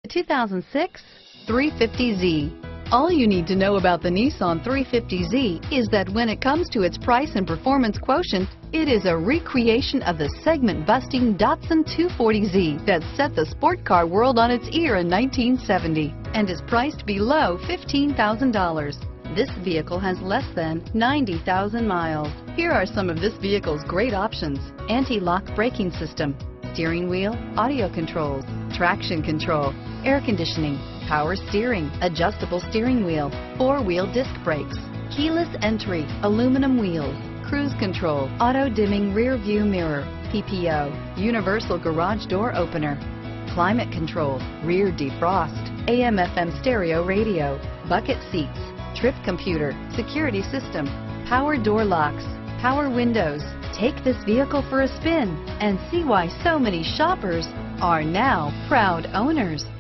2006 350Z. All you need to know about the Nissan 350Z is that when it comes to its price and performance quotient, it is a recreation of the segment-busting Datsun 240Z that set the sport car world on its ear in 1970 and is priced below $15,000. This vehicle has less than 90,000 miles. Here are some of this vehicle's great options: anti-lock braking system, steering wheel audio controls, traction control, air conditioning, power steering, adjustable steering wheel, four-wheel disc brakes, keyless entry, aluminum wheels, cruise control, auto-dimming rear view mirror, PPO, universal garage door opener, climate control, rear defrost, AM/FM stereo radio, bucket seats, trip computer, security system, power door locks, power windows. Take this vehicle for a spin and see why so many shoppers are now proud owners.